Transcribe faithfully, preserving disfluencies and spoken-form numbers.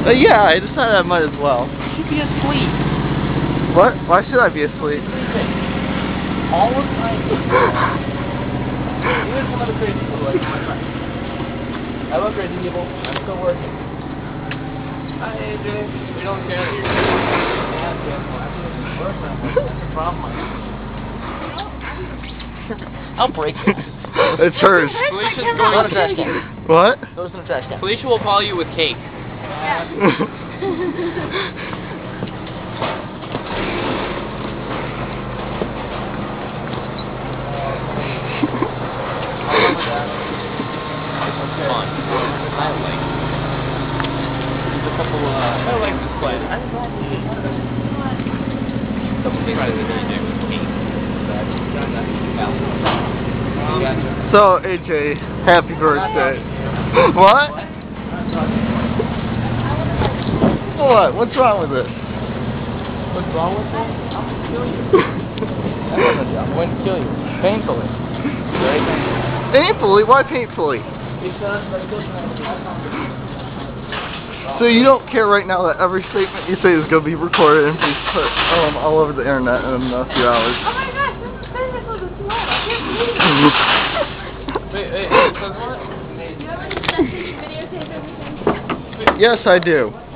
Uh, yeah, I decided I might as well. You should be asleep. What? Why should I be asleep? All the time. Here's some other crazy people like my friend. Hello, crazy people. I'm still working. Hi, A J. We don't care that you're yeah, yeah, well, that's the problem. I'll break it. It's hers. Felicia's going to the trash can. What? Goes in the trash can. Felicia will follow you with cake. Yeah. Fun. I like it. There's a couple, uh, I like this play. I don't know. Couple things that they do with cake. So, A J, happy birthday. What? What? What's wrong with it? What's wrong with me? I'm going to kill you. I'm going to kill you. Painfully. Very painfully. Painfully? Why painfully? Because my children have So you don't care right now that every statement you say is going to be recorded and be put um, all over the internet in a few hours? Oh my gosh, this is physical this morning. I can't believe it. Wait, wait, wait, so what? Do you ever just send videotape everything? Yes, I do.